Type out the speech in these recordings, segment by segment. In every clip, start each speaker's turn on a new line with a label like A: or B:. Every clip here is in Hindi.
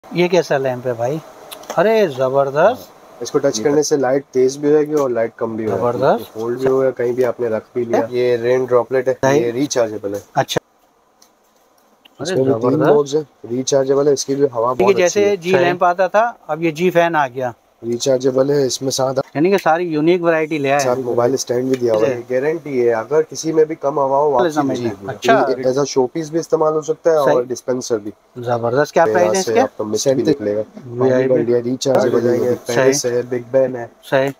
A: ये कैसा लैंप है भाई? अरे जबरदस्त।
B: इसको टच करने से लाइट तेज भी होगी और लाइट कम भी होगी,
A: जबरदस्त।
B: होल्ड भी होगा, कहीं भी आपने रख भी लिया। ये रेन ड्रॉपलेट है, ये रिचार्जेबल है।
A: अच्छा,
B: इसमें भी 3 मोड्स है, रिचार्जेबल है, इसकी भी हवा बहुत अच्छी
A: जैसे
B: है।
A: जी लैंप आता था, अब ये जी फैन आ गया।
B: रिचार्जेबल है, इसमें साथ
A: यानी कि सारी यूनिक वैरायटी ले आए।
B: साथ मोबाइल स्टैंड भी दिया हुआ है। गारंटी है, अगर किसी में भी कम हवा हो वापसी
A: समझ
B: जी।
A: अच्छा,
B: एज अ शो पीस भी इस्तेमाल हो सकता है और डिस्पेंसर भी।
A: जबरदस्त। क्या प्राइस है इसके?
B: आपका मिस्ट भी निकलेगा। रिचार्जेबल है, पेरिस है, बिग बैन है।
A: सही।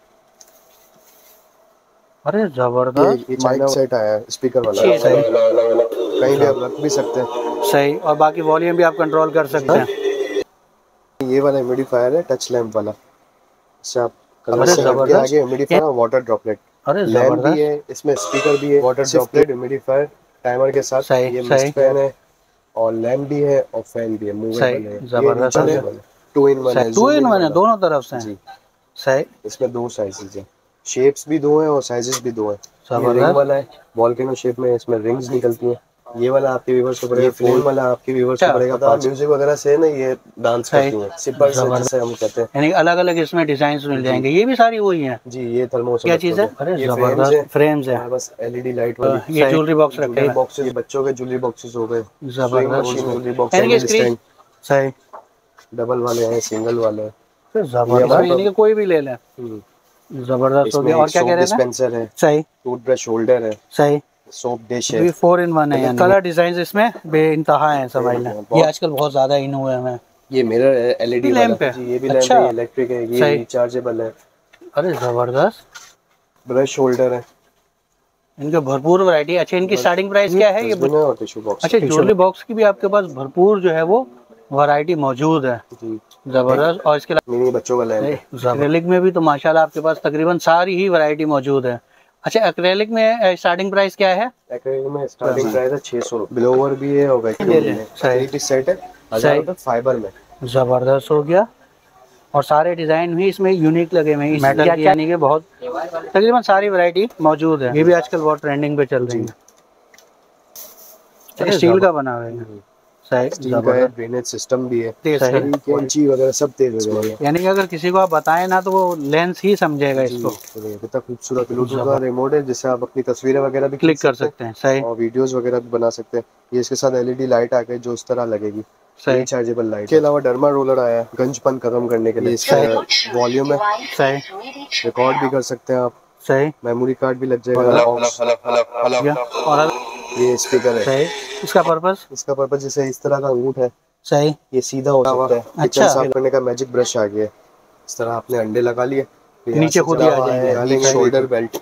A: अरे जबरदस्त।
B: ये माइक सेट आया है स्पीकर वाला,
A: सही।
B: कहीं भी आप रख भी सकते हैं।
A: सही, और बाकी वॉल्यूम भी आप कंट्रोल कर सकते हैं।
B: ये वाला ह्यूमिडिफायर है, टच लैंप वाला। इससे आप कलर
A: अरे
B: से आगे ह्यूमिडिफायर और वाटर ड्रॉपलेट।
A: अरे
B: लैंप भी है, इसमें स्पीकर भी है, वाटर ड्रॉपलेट, ह्यूमिडिफायर, टाइमर के साथ। ये मिस्ट फैन है और लैंप भी है और फैन भी है, मूवेबल है। ये रिचार्जेबल है, 2 in 1 है।
A: 2 in 1 है, दोनों तरफ से
B: जी।
A: सही।
B: इसमें 2 साइजेस है, शेप्स भी 2 हैं और साइजेस भी 2 हैं। ये रिंग वाला है, वॉल्केनो शेप में, इसमें रिंग्स निकलती हैं। ये वाला आपके व्यूअर्स को पड़ेगा, फोन वाला आपके व्यूअर्स को पड़ेगा 5। म्यूजिक वगैरह से ना ये डांस करती हैं, सिपर से जैसे हम कहते हैं।
A: यानी अलग अलग इसमें डिजाइन मिल जाएंगे। ये भी सारी वही हैं
B: जी। ये थर्मोस
A: क्या चीज है? अरे जबरदस्त फ्रेम्स है,
B: बस एलईडी लाइट वाली।
A: ये ज्वेलरी बॉक्स रखे हैं,
B: बॉक्सेस, ये बच्चों के ज्वेलरी बॉक्सेस हो गए।
A: जबरदस्त
B: ज्वेलरी बॉक्स
A: सही।
B: डबल वाले हैं, सिंगल वाले हैं।
A: जबरदस्त, यानी कि कोई भी ले लें। जबरदस्त हो गया। और क्या कह रहे हैं?
B: डिस्पेंसर है,
A: सही।
B: टूथब्रश होल्डर है,
A: सही।
B: सोप डिश है।
A: 4 in 1 है। कलर डिजाइन इसमें बेइंतहा है, समझ लें। ये आजकल बहुत ज्यादा इन हुए हैं।
B: ये मिरर है, एलईडी
A: लैंप है।
B: ये भी लैंप है, इलेक्ट्रिक है, ये रिचार्जेबल है।
A: अरे जबरदस्त।
B: ब्रश होल्डर है,
A: इनके भरपूर वैरायटी। अच्छा, इनकी स्टार्टिंग प्राइस क्या है? ये
B: और टिश्यू बॉक्स।
A: अच्छा, ज्वेलरी बॉक्स की भी आपके पास भरपूर जो है वो वैरायटी मौजूद है। जबरदस्त। और इसके
B: अलावा बच्चों का लैंप है।
A: एक्रेलिक में भी तो माशाल्लाह आपके पास तकरीबन सारी ही वैरायटी मौजूद है। अच्छा, एक्रेलिक में स्टार्टिंग प्राइस क्या है?
B: एक्रेलिक में स्टार्टिंग प्राइस है 600। ब्लोवर भी है और वैक्यूम भी है। 3 पीस सेट है, 1000 रुपए फाइबर में।
A: जबरदस्त हो गया। और सारे डिजाइन भी इसमें यूनिक लगे हुए हैं, मेटल की, यानी कि बहुत तकरीबन सारी वैरायटी मौजूद है। ये भी आजकल बहुत ट्रेंडिंग पे चल रही है। स्टील का बना हुआ है,
B: स्टील का है, ड्रेनेज सिस्टम भी है, कैंची वगैरह सब तेज हो जाएगा।
A: यानी कि अगर किसी को आप बताएं ना तो वो लेंस ही समझेगा इसको।
B: कितना खूबसूरत ब्लूटूथ का रिमोट है, जिससे आप अपनी तस्वीरें वगैरह भी
A: क्लिक कर सकते हैं। सही।
B: और वीडियोस वगैरह भी बना सकते हैं। ये इसके साथ एलईडी लाइट आ गई जो इस तरह लगेगी, रिचार्जेबल लाइट। के अलावा डर्मा रोलर आया है गंजपन खत्म करने के लिए। इसका वॉल्यूम है, सही। रिकॉर्ड भी कर सकते हैं आप, सही। मेमोरी कार्ड भी लग जाएगा। और ये स्पीकर है, सही। इसका पर्पस जैसे इस तरह का अंगूठ है, सही, ये सीधा हो सकता है। किचन साफ करने का मैजिक ब्रश आ गया है। इस तरह आपने अंडे लगा लिए, नीचे खुद आ जाएंगे। शोल्डर बेल्ट,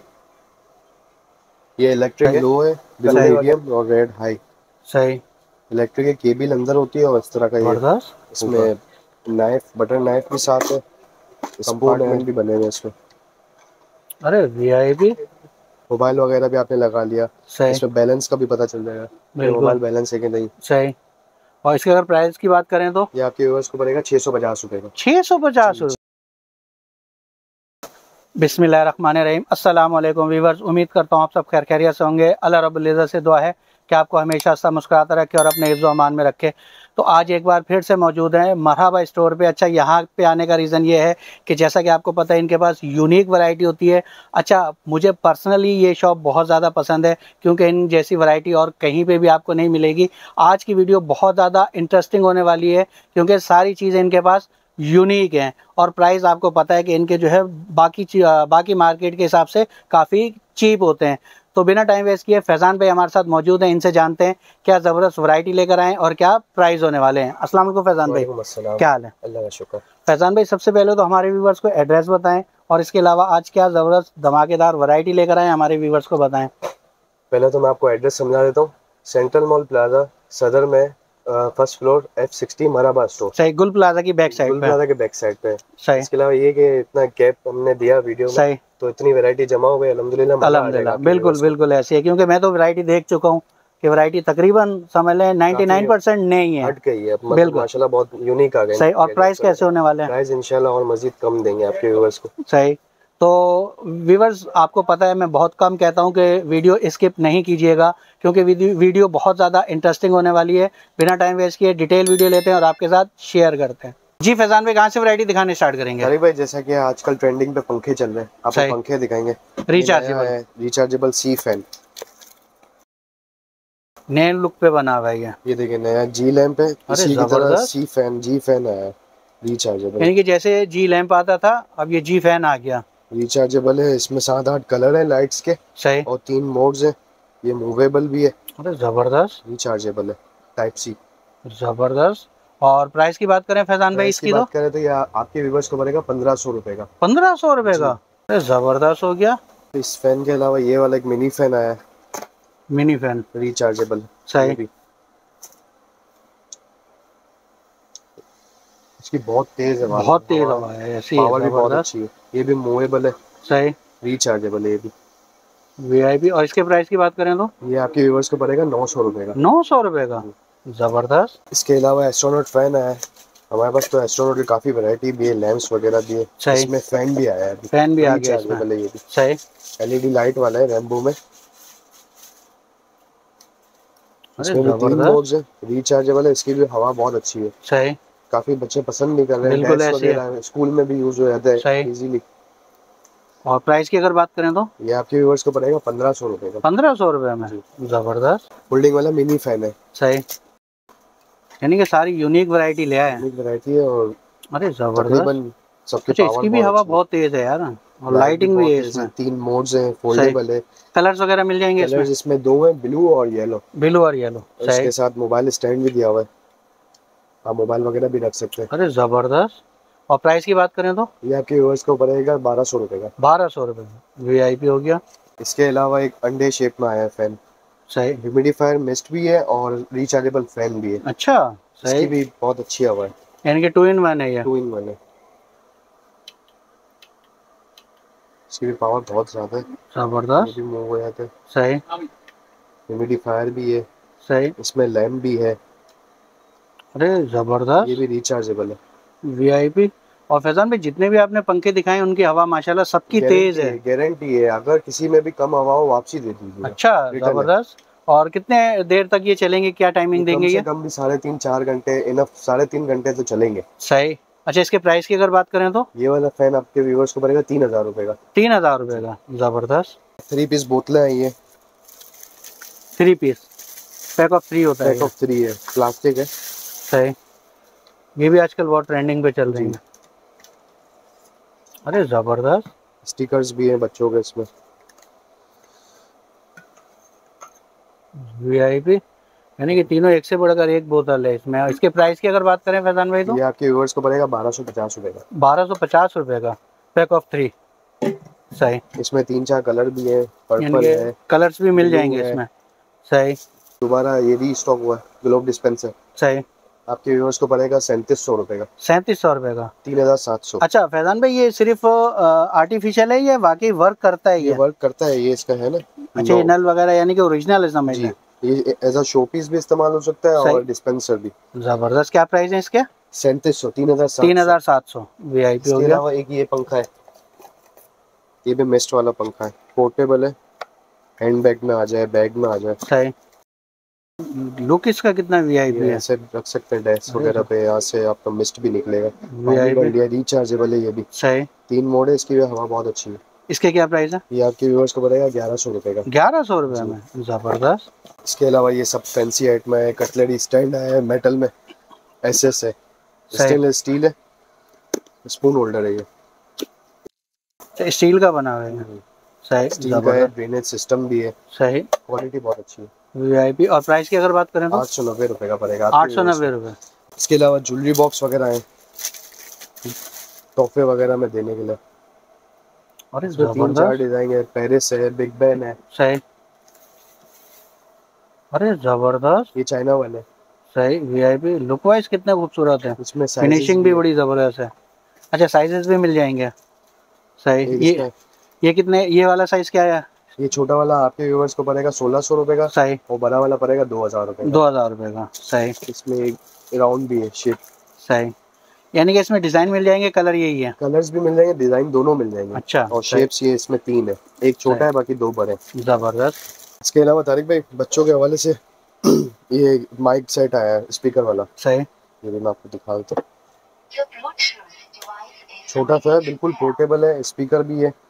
B: ये इलेक्ट्रिक लो है, मीडियम और रेड हाई, सही। इलेक्ट्रिक की केबल अंदर होती है और इस तरह का ये इसमें नाइफ, बटर नाइफ भी साथ है, कंपार्टमेंट भी बने हुए हैं इसमें। अरे वीआईपी मोबाइल वगैरह भी आपने लगा लिया, इसमें बैलेंस का भी पता चल जाएगा मोबाइल बैलेंस है कि नहीं, सही। और इसके अगर प्राइस की बात करें तो ये आपके व्यूअर्स को पड़ेगा 650 रुपए का। 650 रुपए। बिस्मिल्लाहिर्रहमानिर्रहीम। अस्सलाम वालेकुम व्यूअर्स, उम्मीद करता हूँ आप सब खैर खैरियत से होंगे। अल्लाह रब्बुल इज़्ज़त से दुआ है कि आपको हमेशा सा मुस्कुराता रखे और अपने हिफ्ज़ व अमान में रखे। तो आज एक बार फिर से मौजूद हैं मरहबा स्टोर पे। अच्छा, यहाँ पे आने का रीज़न ये है कि जैसा कि आपको पता है इनके पास यूनिक वैरायटी होती है। अच्छा, मुझे पर्सनली ये शॉप बहुत ज़्यादा पसंद है क्योंकि इन जैसी वैरायटी और कहीं पे भी आपको नहीं मिलेगी। आज की वीडियो बहुत ज़्यादा इंटरेस्टिंग होने वाली है क्योंकि सारी चीज़ें इनके पास यूनिक हैं और प्राइस आपको पता है कि इनके जो है बाकी मार्केट के हिसाब से काफ़ी चीप होते हैं। तो बिना टाइम वेस्ट किए फैज़ान भाई हमारे साथ मौजूद हैं, इनसे जानते हैं क्या ज़बरदस्त वैरायटी लेकर आए और क्या प्राइस होने वाले हैं। अस्सलाम वालेकुम फैज़ान भाई, क्या हाल है? अल्लाह का शुक्र। फैज़ान भाई, सबसे पहले तो हमारे व्यूवर्स को एड्रेस बताएं और इसके अलावा आज क्या ज़बरदस्त धमाकेदार वैरायटी लेकर आए हमारे व्यूवर्स को बताएं। पहले तो मैं आपको एड्रेस समझा देता हूँ। सेंट्रल मॉल प्लाजा सदर में फर्स्ट फ्लोर F60 मरहबा स्टोर, सही। गुल प्लाजा की बैक साइड, गुल प्लाजा के बैक साइड पे, सही। इसके अलावा ये कि इतना गैप हमने दिया वीडियो में, सही, तो इतनी वैरायटी जमा हो गई अल्हम्दुलिल्लाह। बिल्कुल बिल्कुल ऐसी है क्योंकि मैं तो वैरायटी देख चुका हूँ कि वैरायटी तकरीबन समझ लें 99% नहीं है, हट गई है। बिल्कुल माशाल्लाह बहुत यूनिक आ गई, सही। और प्राइस कैसे होने वाले हैं? प्राइस इंशाल्लाह और मजीद कम देंगे आपके व्यूअर्स को, सही। तो व्यूअर्स, आपको पता है मैं बहुत कम कहता हूं कि वीडियो स्किप नहीं कीजिएगा, क्योंकि वीडियो बहुत ज़्यादा इंटरेस्टिंग होने वाली है। बिना टाइम वेस्ट किए डिटेल वीडियो लेते हैं और आपके साथ शेयर करते हैं। जी फैजान भाई, कहाँ से वैरायटी दिखाने स्टार्ट करेंगे?
C: अरे भाई, जैसा कि आजकल ट्रेंडिंग पे पंखे चल रहे हैं, आपको पंखे दिखाएंगे। रिचार्जेबल सी फैन,
B: नए लुक पे बना हुआ है
C: ये देखिए नया जी लैंप है। इसी की तरह सी फैन, जी फैन आया रिचार्जेबल,
B: यानी कि जैसे जी लैंप आता था अब ये जी फैन आ गया।
C: रिचार्जेबल है, इसमें 7-8 कलर है लाइट्स के।
B: सही।
C: और 3 मोड्स है, ये मूवेबल भी है।
B: अरे जबरदस्त,
C: रिचार्जेबल है, टाइप सी।
B: जबरदस्त। और प्राइस की बात करें फैजान भाई इसकी,
C: बात करें तो ये आपके व्यूअर्स को पड़ेगा 1500 रुपए का।
B: 1500 रुपए का? अरे जबरदस्त हो गया।
C: इस फैन के अलावा ये वाला एक मिनी फैन आया,
B: मिनी फैन
C: रिचार्जेबल।
B: सही।
C: इसकी बहुत तेज है,
B: बहुत तेज हवा है, ऐसी
C: पावर भी बहुत अच्छी है। ये भी मूवेबल है,
B: सही।
C: रिचार्जेबल है ये भी,
B: वीआईपी। और इसके प्राइस की बात करें तो
C: ये आपके व्यूअर्स को पड़ेगा 900 रुपए का।
B: 900 रुपए का, जबरदस्त।
C: इसके अलावा एस्ट्रोनॉट फैन आया है हमारे पास, तो एस्ट्रोनॉट की काफी वैरायटी भी है, लैंप्स वगैरह भी है। इसमें फैन भी आया है,
B: फैन भी आ गया इसमें,
C: ये भी
B: सही।
C: एलईडी लाइट वाला है रेनबो में। इसमें भी 3 मोड्स है, रिचार्जेबल है, इसकी भी हवा बहुत अच्छी है।
B: सही।
C: काफी बच्चे पसंद भी कर रहे हैं, डेस्क वगैरह स्कूल में भी यूज हो जाता है इजीली।
B: और प्राइस की अगर बात करें तो
C: ये आपके व्यूअर्स को पड़ेगा 1500 रुपए का।
B: 1500 रुपए में, जबरदस्त।
C: फोल्डिंग वाला मिनी फैन है,
B: सही। यानी कि सारी यूनिक वैरायटी ले आए हैं।
C: यूनिक वैरायटी है और
B: अरे जबरदस्त।
C: सबके
B: अच्छा, इसकी भी हवा बहुत तेज है यार, और लाइटिंग भी है इसमें।
C: 3 मोड्स हैं, फोल्डेबल है।
B: कलर्स वगैरह मिल जाएंगे इसमें?
C: कलर्स इसमें 2 हैं, ब्लू और येलो।
B: ब्लू और येलो, सही।
C: इसके साथ मोबाइल स्टैंड भी दिया हुआ है, आप मोबाइल वगैरह भी रख सकते हैं।
B: अरे जबरदस्त। और प्राइस की बात करें तो
C: ये आपके व्यूअर्स को पड़ेगा 1200 रुपए का।
B: 1200 रुपए में वीआईपी हो गया।
C: इसके अलावा एक अंडे शेप में आया है फैन,
B: सही।
C: ह्यूमिडिफायर मिस्ट भी है और रिचार्जेबल फैन भी है।
B: अच्छा, सही।
C: इसकी भी बहुत अच्छी हवा है,
B: यानी कि 2 in 1 है ये।
C: 2 in 1 है, इसकी भी पावर बहुत ज्यादा है,
B: जबरदस्त।
C: ये भी मूव हो जाता है।
B: सही।
C: ह्यूमिडिफायर भी है,
B: सही।
C: इसमें लैंप भी है।
B: अरे जबरदस्त,
C: ये भी रिचार्जेबल है,
B: वीआईपी। और फैजान भाई, जितने भी आपने पंखे दिखाए उनकी हवा माशाल्लाह सबकी तेज है।
C: गारंटी है, अगर किसी में भी कम हवा हो वापसी दे दीजिए।
B: अच्छा, जबरदस्त। और कितने देर तक ये चलेंगे, क्या टाइमिंग देंगे ये?
C: कम भी 3.5-4 घंटे इनफ, 3.5 घंटे तो चलेंगे।
B: सही। अच्छा, इसके प्राइस की अगर बात करें तो
C: ये वाला फैन आपके व्यूअर्स को पड़ेगा 3000 रुपए का।
B: 3000 रुपए का, जबरदस्त।
C: 3 पीस बोतलें हैं, ये
B: 3 पीस पैक ऑफ 3 होता है।
C: पैक ऑफ 3 है, प्लास्टिक है।
B: सही। ये भी आजकल बहुत ट्रेंडिंग पे चल रही है। अरे जबरदस्त।
C: स्टिकर्स भी हैं बच्चों के इसमें।
B: वीआईपी, यानी कि तीनों एक से बढ़कर एक बोतल है इसमें। इसके प्राइस की अगर बात करें फैजान भाई तो
C: ये आपके व्यूअर्स को पड़ेगा 1250 रुपए का।
B: 1250 रुपए का, पैक ऑफ 3। सही।
C: इसमें 3-4 कलर भी है, पर्पल है,
B: कलर्स भी मिल जाएंगे इसमें। सही।
C: दोबारा ये भी स्टॉक हुआ है, ग्लोब डिस्पेंसर।
B: सही।
C: आपके व्यूअर्स को पड़ेगा 3700 रुपए का।
B: 3700 रुपए का,
C: 3700।
B: अच्छा फैजान भाई, ये सिर्फ आर्टिफिशियल है या वाकई वर्क करता है?
C: ये वर्क करता है, ये इसका है ना।
B: अच्छा, ये नल वगैरह यानी कि ओरिजिनल है, समझ लें।
C: ये एज अ शो पीस भी इस्तेमाल हो सकता है और डिस्पेंसर भी।
B: जबरदस्त। क्या प्राइस है इसके?
C: 3700,
B: 3700 वीआईपी हो गया।
C: अलावा एक ये पंखा है, ये भी मिस्ट वाला पंखा है, पोर्टेबल है, हैंड बैग में आ जाए, बैग में आ जाए।
B: सही। लुक इसका कितना वीआईपी है,
C: ऐसे रख सकते हैं डेस्क वगैरह पे, यहाँ से आपका मिस्ट भी निकलेगा। वीआईपी रिचार्जेबल है ये भी।
B: सही।
C: 3 मोड है, इसकी भी हवा बहुत अच्छी है।
B: इसके क्या प्राइस है?
C: ये आपके व्यूअर्स को पड़ेगा 1100 रुपए का।
B: 1100 रुपए में, जबरदस्त।
C: इसके अलावा ये सब फैंसी आइटम है, कटलरी स्टैंड है मेटल में, एसएस है, स्टेनलेस स्टील है, स्पून होल्डर है, ये
B: स्टील का बना हुआ है। सही।
C: स्टील का है, ड्रेनेज सिस्टम भी है।
B: सही।
C: क्वालिटी बहुत अच्छी है।
B: वीआईपी। और प्राइस की अगर बात करें तो
C: 890 रुपए का पड़ेगा।
B: 890 रुपए।
C: इसके अलावा ज्वेलरी बॉक्स वगैरह है, तोहफे वगैरह में देने के लिए।
B: और
C: इसमें 3-4 डिजाइन है, पेरिस है, बिग बैन है।
B: सही। अरे जबरदस्त,
C: ये चाइना वाले।
B: सही। वीआईपी। लुक वाइज कितना खूबसूरत है,
C: इसमें
B: फिनिशिंग भी बड़ी जबरदस्त है। अच्छा, साइजेस भी मिल जाएंगे। सही। ये कितने, ये वाला साइज क्या है?
C: ये छोटा वाला आपके व्यूअर्स को पड़ेगा 1600 रुपए का।
B: सही।
C: और बड़ा वाला पड़ेगा 2000 रुपए का।
B: 2000 रुपए का। सही।
C: इसमें एक राउंड भी है शेप।
B: सही। यानी कि इसमें डिजाइन मिल जाएंगे, कलर यही है?
C: कलर्स भी मिल जाएंगे, डिजाइन दोनों मिल जाएंगे।
B: अच्छा।
C: और शेप्स ये इसमें 3 है, एक छोटा है बाकी 2 बड़े।
B: जबरदस्त।
C: इसके अलावा तारिक भाई बच्चों के हवाले से ये माइक सेट आया है स्पीकर वाला।
B: सही।
C: ये भी मैं आपको दिखा देता हूँ। छोटा सा है, बिल्कुल पोर्टेबल है, स्पीकर भी है।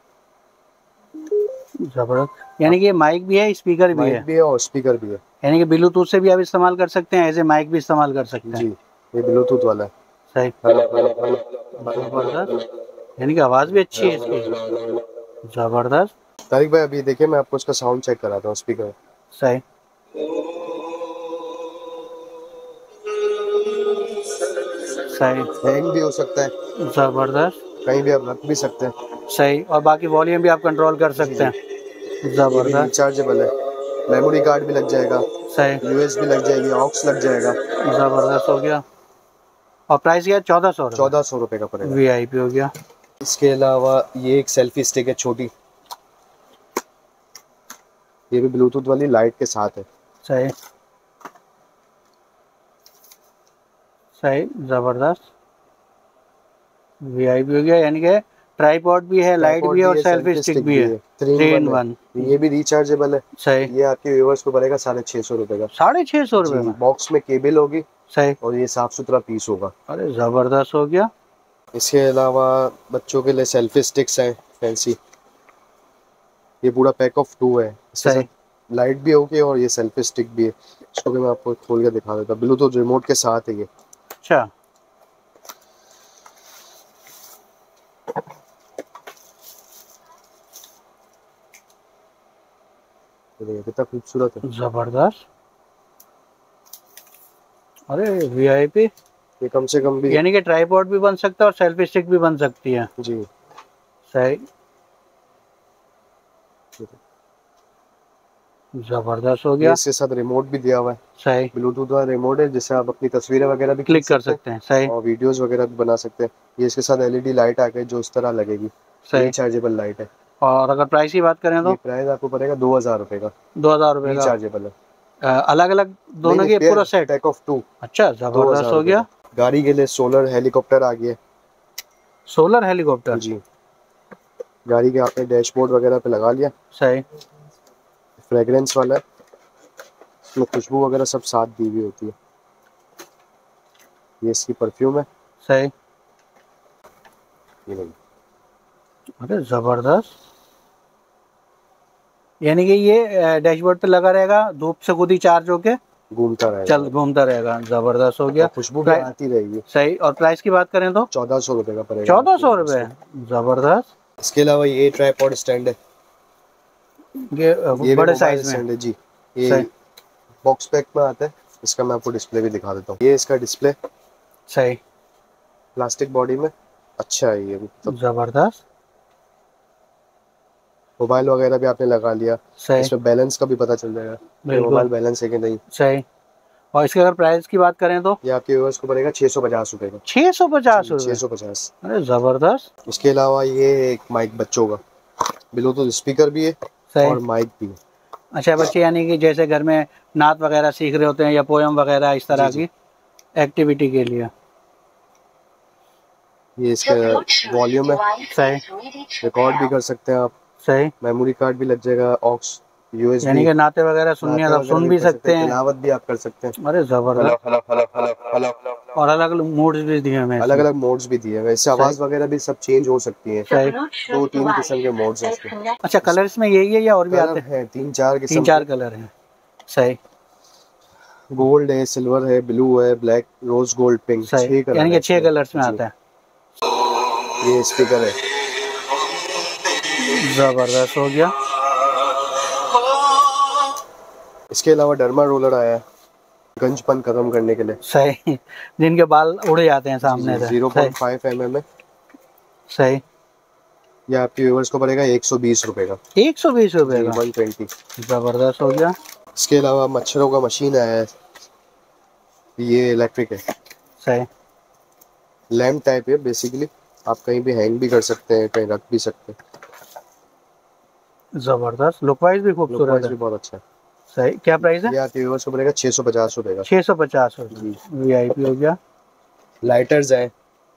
B: जबरदस्त। यानी कि माइक भी है, स्पीकर भी है?
C: माइक भी है और स्पीकर भी है।
B: यानी कि ब्लूटूथ से भी आप इस्तेमाल कर सकते हैं, ऐसे माइक भी इस्तेमाल कर सकते हैं?
C: जी, ये ब्लूटूथ वाला है।
B: सही। जबरदस्त। यानी कि आवाज भी अच्छी है इसकी। जबरदस्त।
C: तारिक भाई अभी देखिए मैं आपको इसका साउंड चेक कराता हूँ स्पीकर।
B: सही। सही।
C: हैंग भी हो सकता है।
B: जबरदस्त।
C: कहीं भी आप रख भी सकते हैं।
B: सही। और बाकी वॉल्यूम भी आप कंट्रोल कर सकते हैं।
C: ये भी
B: जबरदस्त।
C: रिचार्जेबल है, मेमोरी कार्ड भी लग जाएगा,
B: सही।
C: यूएसबी लग जाएगी, ऑक्स लग जाएगा।
B: जबरदस्त हो गया। और प्राइस क्या है?
C: 1400 रुपए का पड़ेगा।
B: VIP हो गया।
C: इसके अलावा ये एक सेल्फी स्टिक है छोटी, ये भी ब्लूटूथ वाली लाइट के साथ है।
B: सही। सही। जबरदस्त। VIP हो गया। यानी कि ट्राइपॉड भी है, लाइट भी है और सेल्फी स्टिक भी है। 3 in 1।
C: ये भी रिचार्जेबल है।
B: सही।
C: ये आपके व्यूअर्स को पड़ेगा 650 रुपए का।
B: 650 रुपए में?
C: बॉक्स में केबल होगी।
B: सही।
C: और ये साफ सुथरा पीस होगा।
B: अरे जबरदस्त हो गया।
C: इसके अलावा बच्चों के लिए सेल्फी स्टिक्स हैं फैंसी, ये पूरा पैक ऑफ 2 है।
B: सही।
C: लाइट भी होगी और ये सेल्फी स्टिक भी है। इसको भी मैं आपको खोल के दिखा देता हूँ, ब्लूटूथ रिमोट के साथ है ये।
B: अच्छा।
C: कितना खूबसूरत है।
B: जबरदस्त। अरे VIP।
C: ये कम से कम भी,
B: यानी कि ट्राइपॉड भी बन सकता है और सेल्फी स्टिक भी बन सकती है।
C: जी।
B: सही। जबरदस्त हो गया।
C: इसके साथ रिमोट भी दिया हुआ है।
B: सही।
C: ब्लूटूथ वाला रिमोट है जिससे आप अपनी तस्वीरें वगैरह भी
B: क्लिक कर सकते हैं। सही।
C: और वीडियोस वगैरह भी बना सकते हैं। ये इसके साथ LED लाइट आ गई जो इस तरह लगेगी।
B: सही।
C: रिचार्जेबल लाइट है।
B: और अगर प्राइस की बात करें तो?
C: ये प्राइस आपको पड़ेगा 2000 रुपए का।
B: 2000 रुपए का।
C: रिचार्जेबल है।
B: अलग अलग दोनों की पूरा सेट?
C: Pack of 2।
B: अच्छा। जबरदस्त हो गया।
C: गाड़ी के लिए सोलर हेलीकॉप्टर आ गया।
B: Solar helicopter?
C: जी। गाड़ी के आपने डैशबोर्ड वगैरह पे लगा लिया।
B: सही।
C: फ्रेग्रेंस वाला है, इसमें खुशबू वगैरह सब साथ दी हुई होती है। ये इसकी परफ्यूम है।
B: सही।
C: ये नहीं।
B: अरे जबरदस्त। यानी कि ये डैशबोर्ड पे लगा रहेगा, धूप से खुद ही चार्ज होके
C: घूमता रहेगा।
B: चल घूमता रहेगा। जबरदस्त हो गया।
C: खुशबू भी आती रहेगी।
B: सही। और प्राइस की बात करें तो?
C: 1400 रुपए का पड़ेगा।
B: 1400 रुपए? जबरदस्त।
C: इसके अलावा ये ट्राइपॉड स्टैंड है,
B: ये बड़े साइज में
C: है जी। ये बॉक्स पैक में आता है। इसका मैं आपको डिस्प्ले भी दिखा देता हूँ। ये इसका डिस्प्ले।
B: सही।
C: प्लास्टिक बॉडी में अच्छा है ये मतलब।
B: जबरदस्त।
C: मोबाइल वगैरह भी आपने लगा लिया।
B: सही।
C: इसमें बैलेंस का भी पता चल जाएगा मोबाइल बैलेंस है कि नहीं।
B: सही। और इसके अगर प्राइस की बात करें तो?
C: ये आपके व्यूअर्स को पड़ेगा 650 रुपए का।
B: 650 रुपए?
C: 650।
B: अरे जबरदस्त।
C: इसके अलावा ये एक माइक बच्चों का, ब्लूटूथ स्पीकर भी है और माइक भी है।
B: अच्छा। बच्चे यानी कि जैसे घर में नात वगैरह सीख रहे होते हैं या पोयम वगैरह इस तरह की एक्टिविटी के लिए।
C: ये इसका वॉल्यूम है।
B: सही।
C: रिकॉर्ड भी कर सकते हैं आप।
B: सही।
C: मेमोरी कार्ड भी लग जाएगा, ऑक्स, यूएसबी,
B: यानी कि नाते वगैरह सुनने सब सुन भी सकते हैं,
C: तिलावत भी आप कर सकते हैं।
B: अरे जबरदस्त। और अलग अलग मोड्स भी दिए हैं,
C: अलग अलग मोड्स भी दिए हैं। वैसे आवाज वगैरह भी सब चेंज हो सकती है।
B: सही।
C: 2-3 किस्म के मोड्स हैं इसमें।
B: अच्छा। कलर इसमें यही है या और भी आते हैं?
C: 3-4 किस्म,
B: 3-4 कलर हैं। सही।
C: गोल्ड है, सिल्वर है, ब्लू है, ब्लैक, रोज गोल्ड, पिंक।
B: सही। यानी कि 6 कलर्स में आता है।
C: ये स्पीकर है।
B: जबरदस्त हो गया।
C: इसके अलावा डर्मा रोलर आया है गंजपन खत्म करने के लिए।
B: सही। जिनके बाल उड़ जाते हैं सामने से।
C: 0.5 mm है।
B: सही।
C: ये आपके व्यूअर्स को पड़ेगा 120 रुपए का।
B: 120 रुपए का?
C: 120।
B: जबरदस्त हो गया।
C: इसके अलावा मच्छरों का मशीन आया है, ये इलेक्ट्रिक है।
B: सही।
C: लैम्प टाइप है बेसिकली, आप कहीं भी हैंग भी कर सकते हैं, कहीं रख भी सकते हैं।
B: जबरदस्त। लुक वाइज भी खूबसूरत है,
C: भी बहुत अच्छा है।
B: सही। क्या प्राइस है?
C: ये आपके व्यूअर्स को पड़ेगा 650 रुपए का।
B: 650 रुपए। VIP हो गया।
C: लाइटर्स हैं,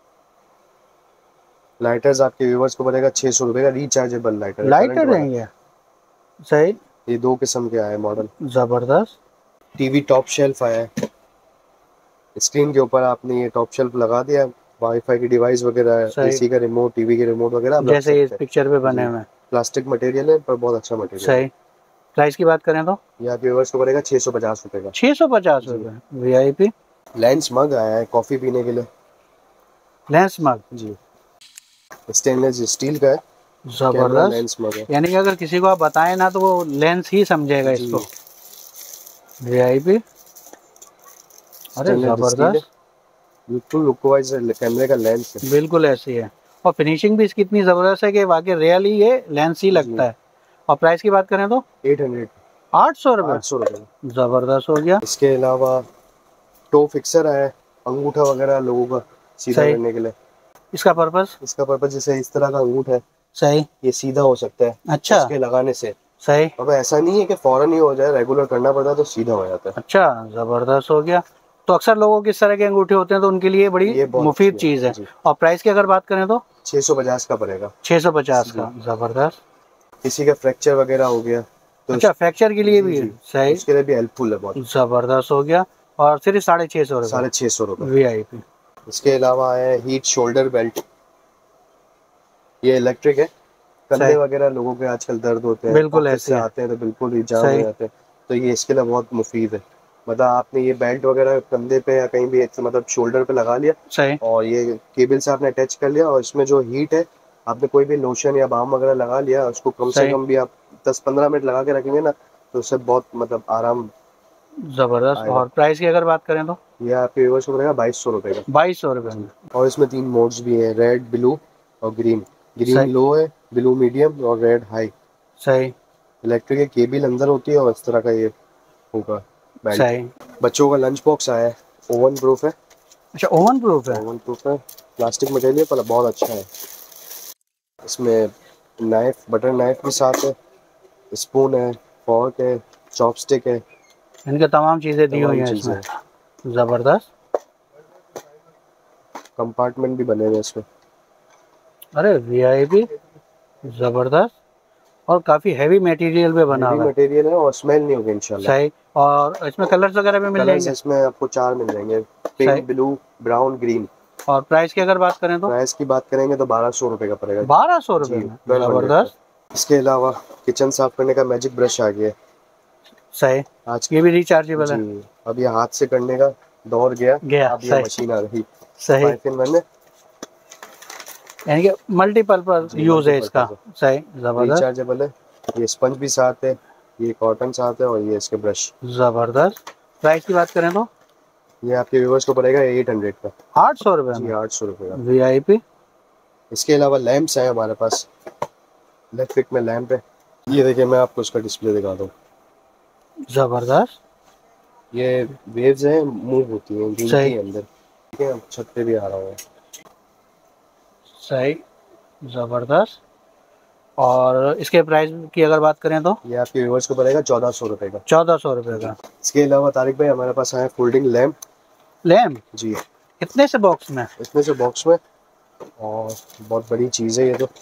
C: लाइटर्स आपके व्यूवर्स को पड़ेगा 600 रुपये का, रिचार्जेबल लाइटर।
B: लाइटर है ये, सही।
C: ये 2 किस्म के आए मॉडल।
B: जबरदस्त।
C: टीवी टॉप शेल्फ आया है, स्क्रीन के ऊपर आपने ये टॉप शेल्फ लगा दिया, वाईफाई की डिवाइस वगैरह, एसी का रिमोट, टीवी के रिमोट वगैरह आप
B: जैसे इस पिक्चर पे बने हुए।
C: प्लास्टिक मटेरियल है पर बहुत अच्छा मटेरियल।
B: सही। प्राइस की बात करें तो
C: ये आपके व्यूअर्स को पड़ेगा 650 रुपये का।
B: 650 रुपये। वीआईपी
C: लेंस मग आया है कॉफी पीने के लिए।
B: लेंस मग
C: जी, स्टेनलेस स्टील का है,
B: जबरदस्त।
C: लेंस मग है।
B: यानी कि अगर किसी को आप बताएं ना तो वो लेंस ही समझेगा इसको। वीआईपी, अरे जबरदस्त,
C: बिल्कुल लुक वाइज कैमरे का लेंस है,
B: बिल्कुल ऐसी है। और फिनिशिंग भी इसकी इतनी जबरदस्त है कि वाकई रियली ये लेंस ही लगता है। और प्राइस की बात करें तो
C: 800
B: 800 रुपये।
C: 800 रुपये।
B: जबरदस्त हो गया।
C: इसके अलावा टो फिक्सर है, अंगूठा वगैरह लोगों का सीधा करने के लिए।
B: इसका पर्पस?
C: इसका पर्पस जैसे इस तरह का अंगूठा है,
B: सही,
C: ये सीधा हो सकता है।
B: अच्छा,
C: इसके लगाने से
B: सही।
C: अब ऐसा नहीं है कि फौरन ही हो जाए, रेगुलर करना पड़ता है तो सीधा हो जाता है।
B: अच्छा, जबरदस्त हो गया। तो अक्सर लोगों के इस तरह के अंगूठे होते हैं तो उनके लिए बड़ी मुफीद चीज है। और प्राइस की अगर बात करें तो
C: 650 का पड़ेगा।
B: 650 का, जबरदस्त।
C: किसी का फ्रैक्चर वगैरह हो गया तो
B: अच्छा, फ्रैक्चर के लिए भी सही,
C: उसके लिए भी हेल्पफुल है बहुत।
B: जबरदस्त हो गया। और सिर्फ 650 रुपये।
C: 650 रुपये
B: वीआईपी।
C: इसके अलावा है हीट शोल्डर बेल्ट, ये इलेक्ट्रिक है। कंधे वगैरह लोगों के आजकल दर्द होते हैं,
B: बिल्कुल ऐसे
C: आते हैं तो बिल्कुल ही जाम हो जाते हैं, तो ये इसके लिए बहुत मुफीद है। मतलब आपने ये बेल्ट वगैरह कंधे पे या कहीं भी मतलब शोल्डर पे लगा लिया,
B: सही,
C: और ये केबल से आपने अटैच कर लिया, और इसमें जो हीट है, आपने कोई भी लोशन या बाम वगैरह लगा लिया, उसको कम से कम भी आप 10-15 मिनट लगा के रखेंगे ना, तो उससे बहुत मतलब आराम।
B: जबरदस्त। और प्राइस की अगर बात करें तो
C: ये आपके व्यूअर्स को पड़ेगा 2200 रुपये का।
B: 2200 रुपये में।
C: और इसमें 3 मोड्स भी है, रेड, ब्लू और ग्रीन। ग्रीन लो है, ब्लू मीडियम और रेड हाई।
B: सही।
C: इलेक्ट्रिक के केबल अंदर होती है और इस तरह का ये होगा बेल्ट।
B: सही।
C: बच्चों का लंच बॉक्स आया है, ओवन प्रूफ है।
B: अच्छा, ओवन प्रूफ है।
C: ओवन प्रूफ है, प्लास्टिक मटेरियल पर बहुत अच्छा है। इसमें नाइफ, बटर नाइफ के साथ है, स्पून है, फॉर्क है, चॉपस्टिक है,
B: इनके तमाम चीजें दी हुई हैं इसमें। जबरदस्त।
C: कंपार्टमेंट भी बने हुए हैं इसमें।
B: अरे वीआईपी, जबरदस्त। और काफी हैवी मटेरियल पे बना हुआ है।
C: मटेरियल है और स्मेल नहीं होगी इंशाल्लाह।
B: सही। और इसमें कलर्स वगैरह भी मिल जाएंगे?
C: इसमें आपको 4 मिल जाएंगे, पिंक, ब्लू, ब्राउन, ग्रीन।
B: और प्राइस की अगर बात करें तो
C: प्राइस की बात करेंगे तो 1200 रुपये का पड़ेगा।
B: 1200 रुपये में, जबरदस्त।
C: इसके अलावा किचन साफ करने का मैजिक ब्रश आ गया।
B: सही। आज ये भी रिचार्जेबल है।
C: अब ये हाथ से करने का दौर गया, अब ये मशीन आ गई।
B: सही।
C: मैंने
B: यानी कि मल्टीपर्पज यूज है इसका। सही, जबरदस्त।
C: रिचार्जेबल है। ये स्पंज भी साथ है, ये कॉटन साथ है, और ये इसके ब्रश।
B: जबरदस्त। प्राइस की बात करें तो
C: ये आपके व्यूअर्स को पड़ेगा 800 का।
B: 800 रुपये में,
C: 800 रुपये का।
B: वीआईपी।
C: इसके अलावा लैंप्स हैं हमारे पास, इलेक्ट्रिक में लैंप है। ये देखिए, मैं आपको इसका डिस्प्ले दिखा दूँ।
B: जबरदस्त।
C: ये वेव्स हैं, मूव होती हैं, घूमती हैं अंदर। ठीक है, छत पे भी आ रहा है।
B: सही, जबरदस्त। और इसके प्राइस की अगर बात करें तो
C: ये आपके व्यूअर्स को पड़ेगा 1400 रुपये का।
B: 1400 रुपये का।
C: इसके अलावा तारिक भाई हमारे पास आया फोल्डिंग लैंप।
B: लैंप
C: जी,
B: कितने से बॉक्स में?
C: इतने से बॉक्स में, और बहुत बड़ी चीज़ है ये तो।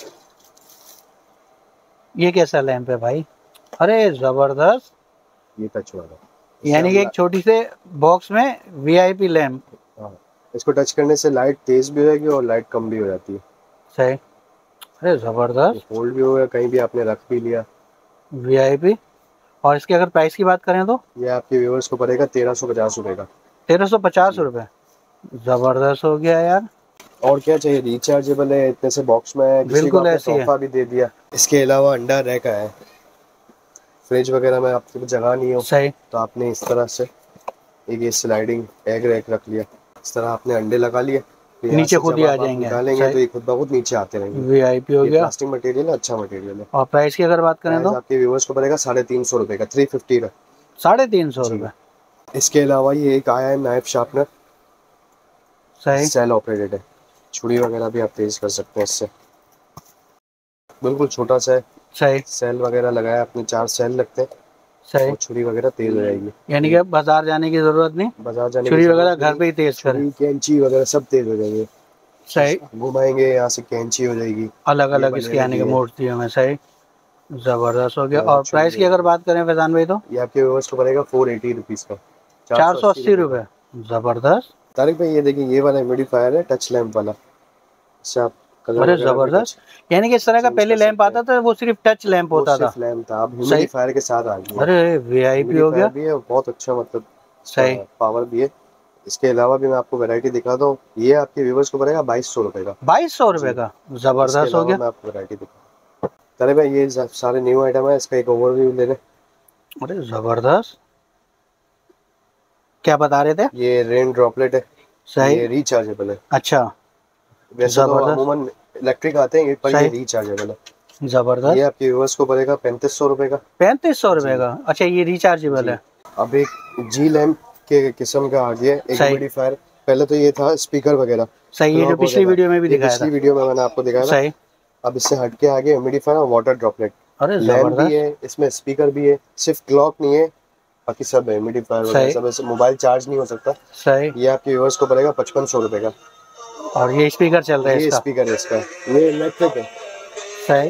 B: ये कैसा लैंप है भाई? अरे जबरदस्त।
C: ये टच वाला,
B: यानी कि एक छोटी से बॉक्स में वीआईपी लैंप।
C: इसको टच करने से लाइट तेज भी हो जाएगी और लाइट कम भी हो जाती है।
B: सही। अरे जबरदस्त।
C: फोल्ड भी हो गया, कहीं भी आपने रख भी लिया।
B: वीआईपी। और इसके अगर प्राइस की बात करें तो
C: ये आपके व्यूअर्स को पड़ेगा 1350 रुपये का।
B: 1350 रुपये, जबरदस्त हो गया यार।
C: और क्या चाहिए, रिचार्जेबल है, इतने से बॉक्स में है, किसी को आपने तोहफा भी दे दिया। इसके अलावा अंडा रैक है, फ्रिज वगैरह में आपके जगह नहीं हो,
B: सही,
C: तो आपने इस तरह से एक ये स्लाइडिंग एग रैक रख लिया। इस तरह आपने अंडे लगा लिए,
B: नीचे खुद ही आ जाएंगे,
C: निकालेंगे तो ये खुद ब खुद नीचे आते रहेंगे।
B: वीआईपी हो गया।
C: प्लास्टिक मटेरियल है, अच्छा मटेरियल है।
B: और प्राइस की अगर बात करें तो
C: आपके व्यूअर्स को पड़ेगा 350 रुपये का, 350 का।
B: 350 रुपये।
C: इसके अलावा ये एक आया है नाइफ शार्पनर।
B: सही,
C: सेल ऑपरेटेड है, छुरी वगैरह भी आप तेज कर सकते हैं इससे। बिल्कुल छोटा सा है।
B: सही।
C: सेल वगैरह लगाया, अपने 4 सेल लगते हैं,
A: सही।
C: और छुरी वगैरह तेज हो जाएगी,
A: यानी कि बाजार जाने की जरूरत नहीं,
C: बाजार जाने
A: छुरी वगैरह घर पे ही तेज करें।
C: छुरी कैंची वगैरह सब तेज हो जाएंगे।
A: सही।
C: घुमाएंगे यहाँ से कैंची हो जाएगी,
A: अलग अलग इसके यानी कि मूर्ति में। सही, जबरदस्त हो गया। और प्राइस की अगर बात करें फैजान भाई तो
C: ये आपके व्यूअर्स को पड़ेगा 480 रुपीज का,
A: 480 रुपये। जबरदस्त।
C: तारिक भाई ये देखिए, ये वाला ह्यूमिडिफायर है टच लैंप वाला, इससे आप
A: अरे जबरदस्त, यानी कि इस तरह का पहले लैंप आता था, वो सिर्फ टच लैंप होता था।
C: लैंप था, अब ह्यूमिडिफायर के साथ आ गया।
A: अरे वीआईपी हो गया
C: भी है, बहुत अच्छा, मतलब
A: सही
C: पावर भी है। इसके अलावा भी मैं आपको वैरायटी दिखाता हूँ। ये आपके व्यूअर्स को पड़ेगा 2200 रुपए का।
A: 2200 रुपए का, जबरदस्त हो गया।
C: मैं आपको वैरायटी दिखा, अरे भाई ये सारे न्यू आइटम है, इसका एक ओवरव्यू ले लें।
A: अरे जबरदस्त, क्या बता रहे थे?
C: ये रेन ड्रॉपलेट है,
A: सही,
C: ये रिचार्जेबल है।
A: अच्छा,
C: वैसे तो अमूमन इलेक्ट्रिक आते हैं, पर ये रिचार्जेबल है।
A: जबरदस्त।
C: ये आपके व्यूअर्स को पड़ेगा 3500 रुपए का।
A: 3500 रुपए का, अच्छा, ये रिचार्जेबल है।
C: अब एक जी लैम्प के किस्म का आ गया, एक ह्यूमिडिफायर। पहले तो ये था स्पीकर वगैरह,
A: सही, ये जो पिछली वीडियो में भी दिखाया था,
C: पिछली वीडियो में मैंने आपको दिखाया था।
A: सही।
C: अब इससे हटके आ गया ह्यूमिडिफायर और वाटर ड्रॉपलेट।
A: अरे
C: लैम्प भी है इसमें, स्पीकर भी है, सिर्फ क्लॉक नहीं है, बाकी सब है। ह्यूमिडिफायर वगैरह सब है, मोबाइल चार्ज नहीं हो सकता।
A: सही।
C: ये आपके व्यूअर्स को पड़ेगा 5500 रुपए का।
A: और ये स्पीकर चल रहा है,
C: ये स्पीकर है इसका, ये इलेक्ट्रिक है।
A: सही,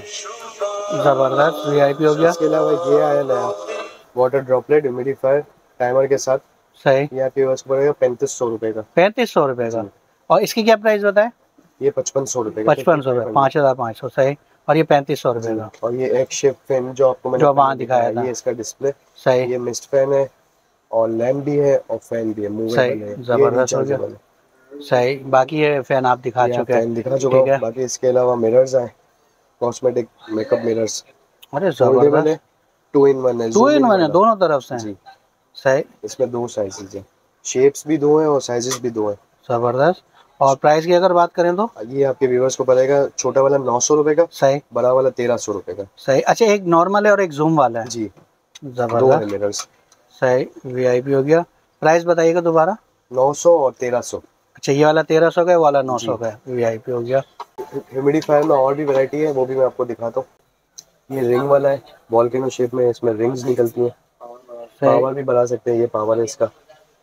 A: जबरदस्त, वीआईपी हो गया।
C: इसके अलावा ये आया नया वाटर ड्रॉपलेट ह्यूमिडिफायर टाइमर के साथ।
A: सही,
C: ये आपके व्यूअर्स को पड़ेगा 3500 रुपए का।
A: 3500 रुपए का। और इसकी क्या प्राइस बताए?
C: ये 5500 रुपए का।
A: 5500 रुपए, 5500। सही। और ये 3500 रुपए का।
C: और ये एक शेप फैन जो आपको मैंने
A: वहाँ दिखाया था,
C: ये इसका डिस्प्ले।
A: सही।
C: ये मिस्ट फैन है, और लैम्प भी है, और फैन भी है, मूवेबल है।
A: जबरदस्त हो गया। सही, बाकी ये फैन आप दिखा चुके हैं,
C: फैन दिखा चुका हूं। बाकी इसके अलावा मिरर्स हैं, कॉस्मेटिक मेकअप मिरर्स।
A: अरे जबरदस्त,
C: 2 in 1 है,
A: 2 in 1 है, दोनों तरफ से
C: जी।
A: सही,
C: इसमें 2 साइजेस हैं, शेप्स भी 2 हैं और साइजेस भी 2 हैं।
A: जबरदस्त। और प्राइस की अगर बात करें तो
C: ये आपके व्यूअर्स को पड़ेगा छोटा वाला 900 रुपए का।
A: सही।
C: बड़ा वाला 1300 रुपए का।
A: सही, अच्छा, एक नॉर्मल है और एक जूम वाला है।
C: जी,
A: जबरदस्त,
C: 2 है मिरर्स।
A: सही, वीआईपी हो गया। प्राइस बताइएगा दोबारा।
C: 900 और 1300।
A: अच्छा, ये वाला 1300 का है, वाला 900 का है, वीआईपी हो गया।
C: ह्यूमिडिफायर में और भी वैरायटी है, वो भी मैं आपको दिखाता हूँ। ये रिंग वाला है, वॉल्केनो शेप में, इसमें रिंग्स निकलती हैं, पावर भी बढ़ा सकते हैं। ये पावर है इसका।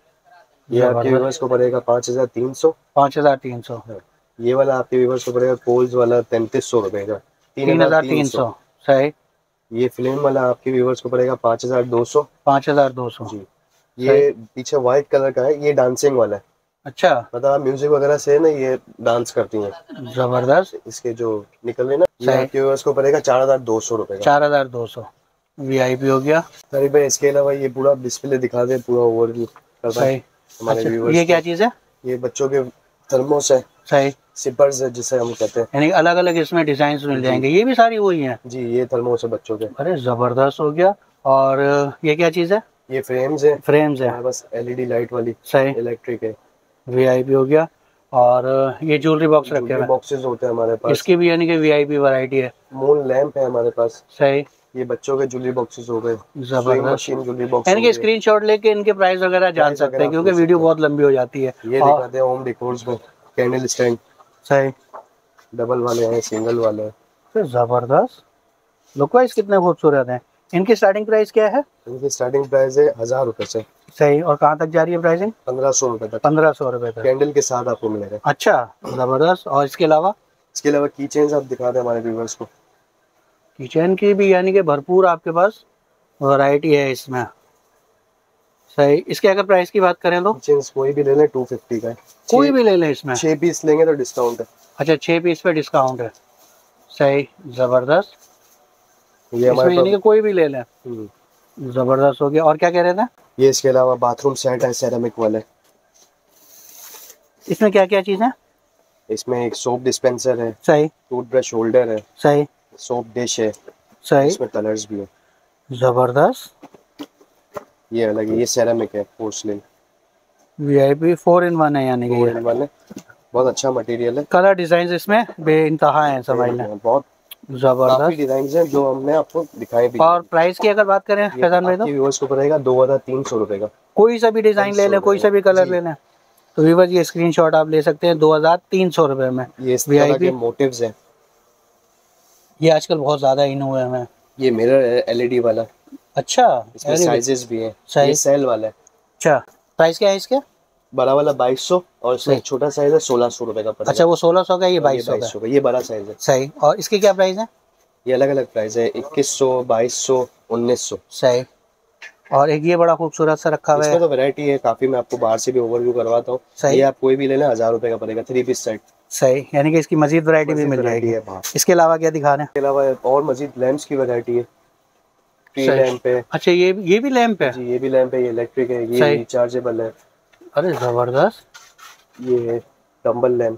C: ये आपके व्यूअर्स को पड़ेगा 5300।
A: 5300।
C: ये वाला आपके व्यूअर्स को पड़ेगा कोल्स वाला 3300 रुपए का,
A: 3300। सही।
C: ये फ्लेम वाला आपके व्यूअर्स को पड़ेगा 5200।
A: 5200
C: जी। ये पीछे व्हाइट कलर का है, ये डांसिंग वाला है।
A: अच्छा,
C: मतलब म्यूजिक वगैरह से ना ये डांस करती हैं।
A: जबरदस्त।
C: इसके जो निकल रहे ना, ये आपके व्यूअर्स को पड़ेगा 4200 रुपए का।
A: 4200, वीआईपी हो गया।
C: सर भाई इसके अलावा ये पूरा डिस्प्ले दिखा दे, पूरा ओवरव्यू करता है हमारे व्यूअर्स।
A: ये क्या चीज है?
C: ये बच्चों के थर्मोस है,
A: सही,
C: सिपर्स है जिसे हम कहते हैं,
A: यानी अलग अलग इसमें डिजाइन मिल जाएंगे। ये भी सारी वही हैं
C: जी। ये थर्मोस है बच्चों के।
A: अरे जबरदस्त हो गया। और ये क्या चीज है?
C: ये फ्रेम्स है,
A: फ्रेम्स है,
C: बस एलईडी लाइट वाली।
A: सही,
C: इलेक्ट्रिक है,
A: वीआईपी हो गया। और ये ज्वेलरी बॉक्स रखे हुए हैं,
C: बॉक्सेस होते हैं हमारे पास।
A: इसकी भी यानी कि वीआईपी वैरायटी है।
C: मून लैंप है हमारे पास।
A: सही,
C: ये बच्चों के ज्वेलरी बॉक्सेस हो गए,
A: जबरदस्त
C: मशीन ज्वेलरी बॉक्स,
A: यानी कि स्क्रीनशॉट लेके इनके प्राइस वगैरह जान सकते हैं, क्योंकि वीडियो बहुत लंबी हो जाती है।
C: ये दिखाते हैं होम डेकोर्स में, कैंडल स्टैंड।
A: सही,
C: डबल वाले हैं, सिंगल वाले हैं।
A: तो जबरदस्त, लुक वाइज कितने खूबसूरत हैं। इनकी स्टार्टिंग प्राइस क्या है?
C: इनकी स्टार्टिंग प्राइस है 1000 रुपए से।
A: सही, और कहाँ तक जा रही है प्राइसिंग?
C: 1500 रुपए तक।
A: 1500 रुपए तक,
C: कैंडल के साथ आपको मिलेगा।
A: अच्छा, जबरदस्त। और इसके अलावा
C: की चेन्स आप दिखा दें हमारे व्यूअर्स को।
A: किचन की भी यानी कि भरपूर आपके पास वैरायटी है इसमें। सही, इसके अगर प्राइस की बात करें तो
C: चेन्स कोई भी ले लें 250 का है,
A: कोई भी ले लें। इसमें
C: 6 पीस लेंगे तो डिस्काउंट है।
A: अच्छा, 6 पीस पे डिस्काउंट है। सही, जबरदस्त।
C: ये हमारे
A: यानी कि कोई भी ले लें, जबरदस्त हो गया। और क्या कह रहे थे?
C: ये इसके अलावा बाथरूम सेट है सेरेमिक वाले।
A: इसमें क्या क्या चीज है?
C: इसमें एक सोप डिस्पेंसर है,
A: सही,
C: टूथब्रश होल्डर है,
A: सही,
C: सोप डिश है,
A: सही,
C: इसमें कलर्स भी है,
A: जबरदस्त।
C: ये अलग है, ये सेरेमिक है, पोर्सलिन,
A: वीआईपी 4 in 1 है, यानी कि
C: 4 in 1 है, बहुत अच्छा मटेरियल है।
A: कलर डिजाइन इसमें बेइंतहा हैं, समझ लें,
C: बहुत
A: जबरदस्त
C: डिजाइन है जो हमने आपको दिखाए भी।
A: और प्राइस की अगर बात करें फैजान भाई तो
C: व्यूअर्स को पड़ेगा 2300 रुपए का।
A: कोई सा भी डिजाइन ले लें, कोई सा भी कलर ले लें, तो व्यूअर्स ये स्क्रीनशॉट आप ले सकते हैं 2300 रुपए में।
C: ये इस तरह के मोटिव्स हैं,
A: ये आजकल बहुत ज्यादा इन हुए हैं।
C: ये मिरर है एलईडी वाला,
B: अच्छा,
C: इसमें साइजेस भी है।
B: सही।
C: ये सेल वाला है।
B: अच्छा, प्राइस क्या है इसके?
C: बड़ा वाला 2200 और इसमें
B: सही।
C: छोटा साइज है 1600 रुपए का पड़ेगा।
B: अच्छा, वो 1600 का, ये
C: और
B: 2200 का।
C: ये बड़ा साइज है।
B: सही। और इसकी क्या प्राइस है?
C: ये अलग अलग प्राइस है, 2100, 2200, 1900।
B: सही। और एक ये बड़ा खूबसूरत सा रखा हुआ है।
C: इसमें तो वैरायटी है काफी, मैं आपको बाहर से भी ओवरव्यू करवाता हूँ।
B: सही।
C: ये आप कोई भी ले लें 1000 रुपए का पड़ेगा, 3 पीस सेट।
B: सही, यानी कि इसकी मजीद वैरायटी भी मिल जाएगी। इसके अलावा क्या दिखा रहे हैं?
C: इसके अलावा और मजीद लैंप्स की वैरायटी है। ट्री
B: सही।
C: लैंप है।
B: अच्छा, ये भी लैंप है?
C: जी, ये भी लैंप है, ये इलेक्ट्रिक है, ये
B: सही।
C: रिचार्जेबल है।
B: अरे जबरदस्त।
C: ये है डम्बल लैंप।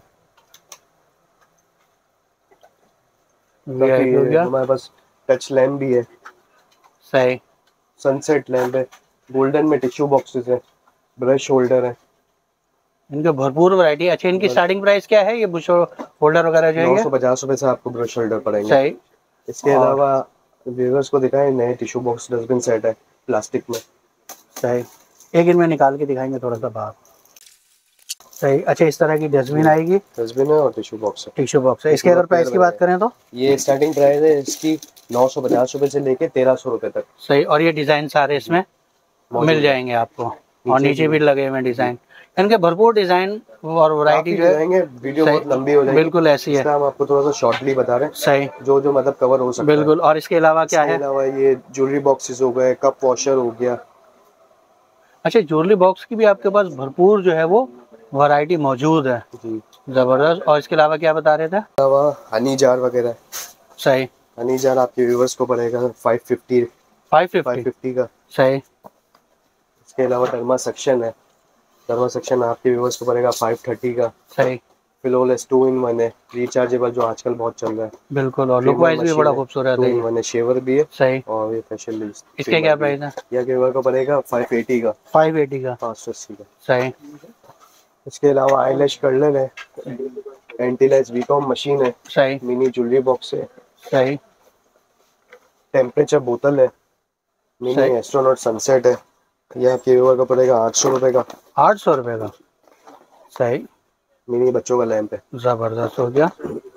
B: VIP हो गया।
C: हमारे पास टच लैंप भी है।
B: सही।
C: सनसेट लैंप है। गोल्डन में टिश्यू बॉक्सेस है, ब्रश होल्डर है।
B: इनके भरपूर वैरायटी है। अच्छा, इनकी स्टार्टिंग प्राइस क्या है? ये बुश होल्डर वगैरह जो है
C: 950 रुपए से आपको ब्रश होल्डर पड़ेंगे।
B: सही।
C: इसके अलावा व्यूअर्स को दिखाएं, नए टिश्यू बॉक्स डस्टबिन सेट है प्लास्टिक में।
B: सही। एक इनमें निकाल के दिखाएंगे थोड़ा सा बाहर। सही। अच्छा, इस तरह की डस्टबिन आएगी।
C: डस्टबिन है और टिश्यू बॉक्स है।
B: टिश्यू बॉक्स है। इसके अगर प्राइस की बात करें तो
C: ये स्टार्टिंग प्राइस है इसकी 950 रुपए से लेके 1300 रुपए तक।
B: सही। और ये डिजाइन सारे इसमें मिल जाएंगे आपको, और नीचे भी लगे हुए डिजाइन। इनके भरपूर डिजाइन और वैरायटी जो है।
C: वीडियो बहुत लंबी हो जाएगी,
B: बिल्कुल ऐसी है।
C: हम आपको थोड़ा सा शॉर्टली बता रहे हैं।
B: सही।
C: जो मतलब कवर हो सकता है।
B: बिल्कुल। और इसके अलावा क्या है?
C: इसके अलावा ये ज्वेलरी बॉक्सेस हो गए, कप वॉशर हो गया।
B: अच्छा, ज्वेलरी बॉक्स की भी आपके पास भरपूर जो है वो वैरायटी मौजूद है जी। जबरदस्त। और इसके अलावा क्या बता रहे थे?
C: हनी जार वगैरह।
B: सही।
C: हनी जार आपके व्यूअर्स को पड़ेगा 550 का।
B: सही।
C: इसके अलावा थर्मा सेक्शन है। थर्मा सेक्शन आपके व्यूअर्स को पड़ेगा 530 का।
B: सही।
C: फिलोलेस 2 in 1 है, रिचार्जेबल जो आजकल बहुत चल रहा है।
B: बिल्कुल। और लुक वाइज भी बड़ा खूबसूरत है।
C: 2 in 1 है, शेवर भी है।
B: सही।
C: और ये फेशियल लिस्ट।
B: इसके क्या प्राइस है?
C: यह केवल को पड़ेगा 580 का।
B: 580 का।
C: 580 का।
B: सही।
C: इसके अलावा आईलैश कर्लर है, एंटी लाइज वीकॉम मशीन है।
B: सही।
C: मिनी ज्वेलरी बॉक्स है।
B: सही।
C: टेम्परेचर बोतल है। मिनी एस्ट्रोनॉट सनसेट है। यह आपके व्यूअर को पड़ेगा 800 रुपए का।
B: 800 रुपए का। सही।
C: मिनी बच्चों का लैंप है।
B: जबरदस्त हो गया।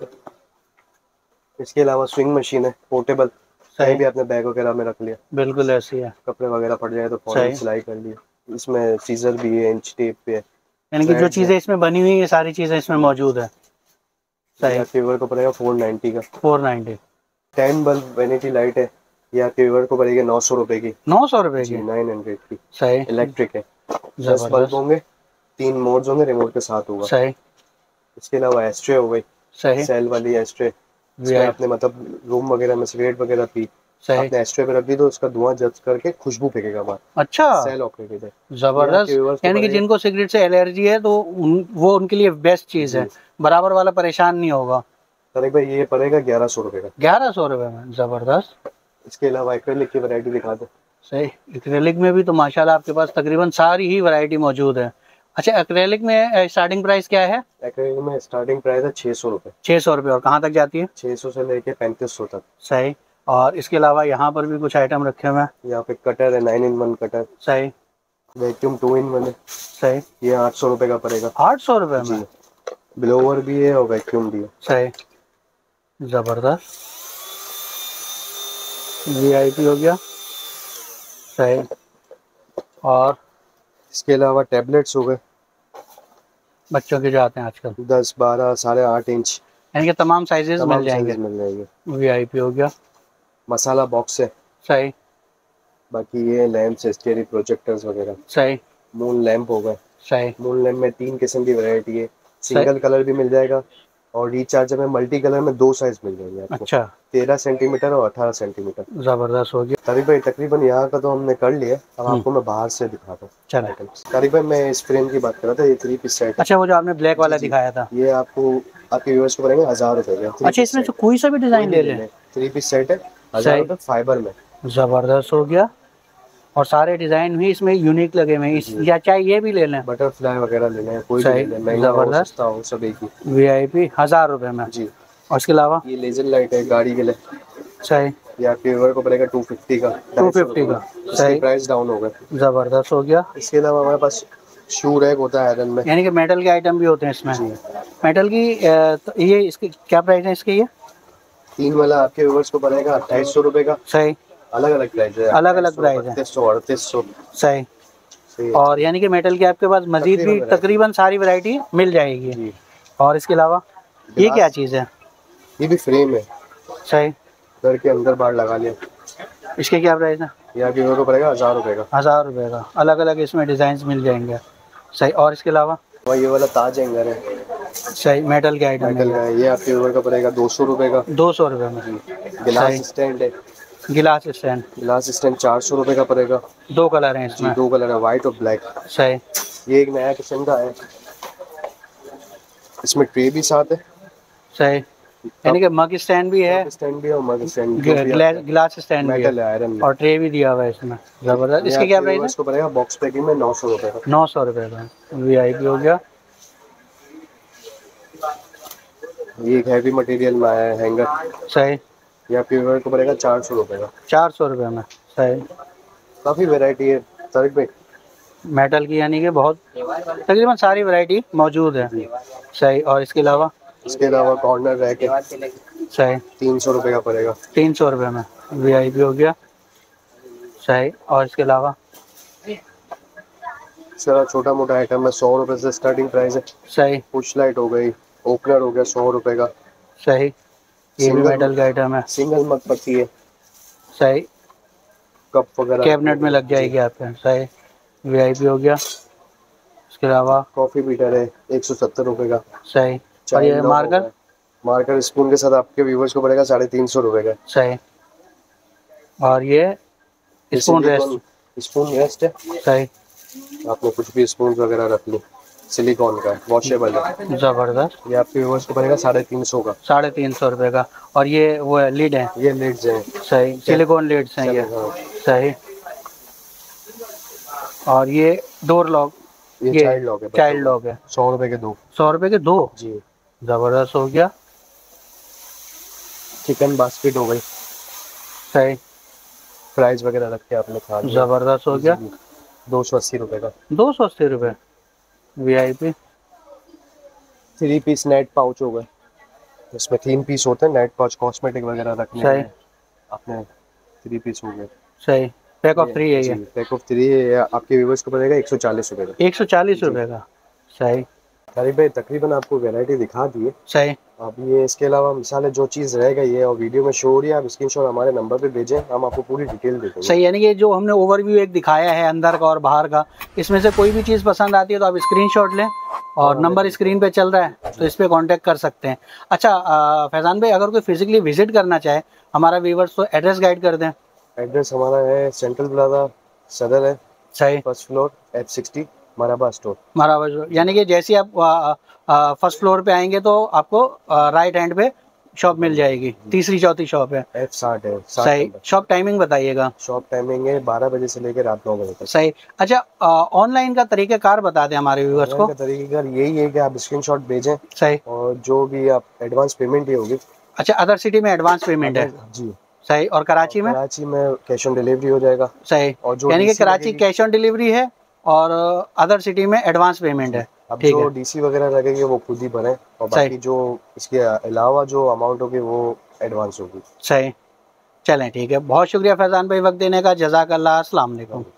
C: इसके अलावा स्विंग मशीन है, पोर्टेबल।
B: सही।
C: भी आपने बैग वगैरह में रख लिया।
B: बिल्कुल ऐसी है।
C: कपड़े वगैरह फट जाए तो फौरन सिलाई कर लिया। इसमें सीजर भी है, इंच टेप भी है।
B: यानी कि जो चीजें इसमें बनी हुई है सारी चीजें इसमें मौजूद है। सही।
C: आपके व्यूअर को पड़ेगा 490 का।
B: 490।
C: 10 बल्ब वैनिटी लाइट है, ये आपके व्यूअर को पड़ेगी 900 रुपए की।
B: 900 रुपए की।
C: 900 की।
B: सही।
C: इलेक्ट्रिक है। 10 बल्ब होंगे, 3 मोड्स होंगे, रिमोट के साथ होगा।
B: सही।
C: इसके अलावा एस्ट्रे हो गई।
B: सही।
C: सेल वाली एस्ट्रे, इसमें आपने मतलब रूम वगैरह में सिगरेट वगैरह पी, आपने एस्ट्रे पे रख दी तो उसका धुआं जब करके खुशबू फेंकेगा बाहर।
B: अच्छा।
C: सेल ऑपरेटेड है।
B: जबरदस्त। यानी कि जिनको सिगरेट से एलर्जी है तो वो उनके लिए बेस्ट चीज है, बराबर वाला परेशान नहीं होगा।
C: तारिक भाई ये पड़ेगा 1100 रुपए का।
B: 1100 रुपए में। जबरदस्त।
C: इसके अलावा एक्रेलिक की वैरायटी दिखा दो।
B: सही। एक्रेलिक में भी तो माशाल्लाह आपके पास तकरीबन सारी ही वैरायटी मौजूद है। अच्छा, एक्रेलिक में स्टार्टिंग प्राइस क्या है?
C: एक्रेलिक में स्टार्टिंग प्राइस है 600 रुपए।
B: 600 रुपए। और कहाँ तक जाती है?
C: 600 से लेके 3500 तक।
B: सही। और इसके अलावा यहाँ पर भी कुछ आइटम रखे हुए हैं।
C: यहाँ पे कटर है, 9 in 1 कटर।
B: सही।
C: वैक्यूम 2 in 1 है।
B: सही।
C: ये 800 रुपए का पड़ेगा।
B: 800 रुपए में।
C: ब्लोअर भी है और वैक्यूम भी है।
B: सही। जबरदस्त। VIP हो गया। सही। और
C: इसके अलावा टैबलेट्स हो गए,
B: बच्चों के जो आते हैं आजकल
C: 10, 12, 8.5 इंच,
B: यानी कि तमाम साइजेस मिल जाएंगे। VIP हो गया।
C: मसाला बॉक्स है।
B: सही।
C: बाकी ये लैंप्स, स्टेरी प्रोजेक्टर्स वगैरह।
B: सही।
C: मून लैंप हो गए।
B: सही।
C: मून लैंप में 3 किस्म की वैरायटी है, सिंगल कलर भी मिल जाएगा और रिचार्जर में मल्टी कलर में 2 साइज मिल जाएंगे आपको।
B: अच्छा।
C: 13 सेंटीमीटर और 18 सेंटीमीटर।
B: जबरदस्त हो गया।
C: तारिक भाई तकरीबन यहाँ का तो हमने कर लिया, अब आपको मैं बाहर से दिखाता हूँ। तारिक भाई मैं इस फ्रेम की बात कर रहा था, ये 3 पीस सेट।
B: अच्छा, वो जो आपने ब्लैक वाला दिखाया था,
C: ये आपको आपके व्यूअर्स को पड़ेंगे 1000 रुपए का।
B: अच्छा, इसमें तो कोई सा भी डिजाइन ले लें।
C: 3 पीस सेट है, 1000 रुपए फाइबर में।
B: जबरदस्त हो गया। और सारे डिजाइन भी इसमें यूनिक लगे हुए हैं। या चाहे ये भी ले लें,
C: बटरफ्लाई वगैरह ले लें, कोई भी ले लें, महंगा हो सस्ता हो सब एक ही।
B: VIP 1000 रुपए में जी। और इसके अलावा
C: ये लेजर लाइट है गाड़ी के लिए।
B: सही।
C: ये आपके व्यूअर को पड़ेगा 250 का।
B: 250 का।
C: सही। प्राइस डाउन हो गया।
B: जबरदस्त हो गया।
C: इसके अलावा हमारे पास शू रैक होता है आयरन में,
B: यानी कि मेटल के आइटम भी होते हैं इसमें। मेटल की ये इसकी क्या प्राइस है इसकी? ये
C: 3 वाला आपके व्यूअर्स को पड़ेगा 2800 रुपए का।
B: सही।
C: अलग अलग प्राइस है,
B: अलग अलग प्राइस है,
C: 3200 3800।
B: सही। और यानी कि मेटल की आपके पास मजीद भी तकरीबन सारी वैरायटी मिल जाएगी
C: जी।
B: और इसके अलावा ये क्या चीज़ है?
C: ये भी फ्रेम है,
B: सही।
C: घर के अंदर बाहर लगा लिया।
B: इसके क्या प्राइस है?
C: यहाँ की को पड़ेगा 1000 रुपये का।
B: 1000 रुपये का, अलग अलग इसमें डिजाइन मिल जाएंगे। सही। और इसके अलावा
C: ये वाला ताज हैंगर है,
B: सही, मेटल के आइटम
C: मेटल का है, ये आपके ऊपर का पड़ेगा 200 रुपये का।
B: 200 रुपये में।
C: गिलास स्टैंड है,
B: गिलास स्टैंड,
C: गिलास स्टैंड 400 रुपये का पड़ेगा।
B: 2 कलर हैं इसमें।
C: 2 कलर है, व्हाइट और ब्लैक।
B: सही।
C: ये एक नया किस्म का है, इसमें ट्रे भी साथ है।
B: सही, यानी कि मग स्टैंड भी है,
C: स्टैंड भी है और मग स्टैंड
B: गिलास स्टैंड भी
C: मेटल है, आयरन में,
B: और ट्रे भी दिया हुआ है इसमें। जबरदस्त। इसके क्या प्राइस है?
C: इसको पड़ेगा बॉक्स पैकिंग में 900 रुपये का।
B: 900 रुपये का VIP हो गया।
C: ये एक हैवी मटेरियल में आया है हैंगर।
B: सही।
C: ये आपके व्यूअर को पड़ेगा 400 रुपये का।
B: 400 रुपये में। सही।
C: काफ़ी वैरायटी है सर पे
B: मेटल की, यानी कि बहुत तकरीबन सारी वैरायटी मौजूद है। सही। और इसके अलावा
C: कॉर्नर रैक है,
B: सही,
C: 300 रुपये का पड़ेगा।
B: 300 रुपये में VIP हो गया। सही। और इसके अलावा
C: सारा छोटा मोटा आइटम है, 100 रुपये से स्टार्टिंग प्राइस है।
B: सही।
C: पुश लाइट हो गई, ओपनर हो गया 100 रुपये का।
B: सही, ये भी मेटल का आइटम है।
C: सिंगल मग पत्ती है।
B: सही,
C: कप वगैरह
B: कैबिनेट में लग जाएगी आपके। सही, VIP हो गया। इसके अलावा
C: कॉफी बीटर है 170 रुपये का।
B: सही। और ये
C: मार्कर स्पून के साथ आपके व्यूवर्स को पड़ेगा 350 रुपये का।
B: सही। और ये स्पून रेस्ट है। सही,
C: आपने कुछ भी स्पून वगैरह रख ली, सिलिकॉन का वॉशेबल है।
B: जबरदस्त।
C: ये आपके व्यूवर्स को पड़ेगा 350 का।
B: 350 रुपये का। और ये वो है लीड है,
C: ये लीड्स है।
B: सही, सिलिकॉन लीड्स हैं ये। सही। और ये डोर लॉक,
C: ये चाइल्ड लॉक है, 100 रुपये के 2।
B: 100 रुपये के 2
C: जी।
B: जबरदस्त हो गया।
C: चिकन बास्केट हो गई।
B: सही,
C: फ्राइज वगैरह रख के आपने खा लिया।
B: जबरदस्त हो गया।
C: 280 रुपये का।
B: 280 रुपये VIP।
C: 3 पीस नेट पाउच हो गए, इसमें 3 पीस होते हैं नेट पाउच, कॉस्मेटिक वगैरह रखने
B: सही।
C: में। आपने 3 पीस हो गए।
B: सही, पैक ऑफ 3 है ये।
C: पैक ऑफ 3 है, आपके व्यूवर्स को पड़ेगा 140 रुपये का।
B: 140 रुपये का। सही।
C: भाई तकरीबन आपको वैरायटी दिखा दी है।
B: सही।
C: अब ये इसके अलावा मिसाल जो चीज़ रह गई है और वीडियो में शो हो रही है, आप स्क्रीनशॉट हमारे नंबर पे भेजें, हम आपको पूरी डिटेल दे देंगे।
B: सही, यानी कि जो हमने ओवरव्यू एक दिखाया है अंदर का और बाहर का, इसमें से कोई भी चीज़ पसंद आती है तो आप स्क्रीनशॉट लें और नंबर स्क्रीन पे चल रहा है तो इस पर कॉन्टेक्ट कर सकते हैं। अच्छा फैजान भाई, अगर कोई फिजिकली विजिट करना चाहे हमारा व्यूवर्स, तो एड्रेस गाइड कर दें।
C: एड्रेस हमारा है सेंट्रल प्लाजा सदर है।
B: सही।
C: 1st floor F60 Maraba store.
B: Maraba store, यानी कि जैसे आप 1st फ्लोर पे आएंगे तो आपको राइट हैंड पे शॉप मिल जाएगी, 3री 4थी शॉप है।
C: F60 है।
B: सही। शॉप टाइमिंग बताइएगा।
C: शॉप टाइमिंग है 12 बजे से लेकर रात 9 बजे तक।
B: सही। अच्छा ऑनलाइन का तरीक़ाकार बता दें हमारे व्यूअर्स को।
C: तरीक़ाकार यही है कि आप स्क्रीनशॉट भेजें।
B: सही।
C: और जो भी आप एडवांस पेमेंट ही होगी।
B: अच्छा, अदर सिटी में एडवांस पेमेंट है?
C: जी।
B: सही। और कराची में?
C: कराची में कैश ऑन डिलीवरी हो जाएगा।
B: सही। और जो यानी कि कराची कैश ऑन डिलीवरी है और अदर सिटी में एडवांस पेमेंट है।
C: अब जो DC वगैरह लगेगी वो खुद ही भरें और बाकी जो इसके अलावा जो अमाउंट होगी वो एडवांस होगी।
B: सही। चलें ठीक है, बहुत शुक्रिया फैजान भाई वक्त देने का। जज़ाकल्लाह। अस्सलाम वालेकुम।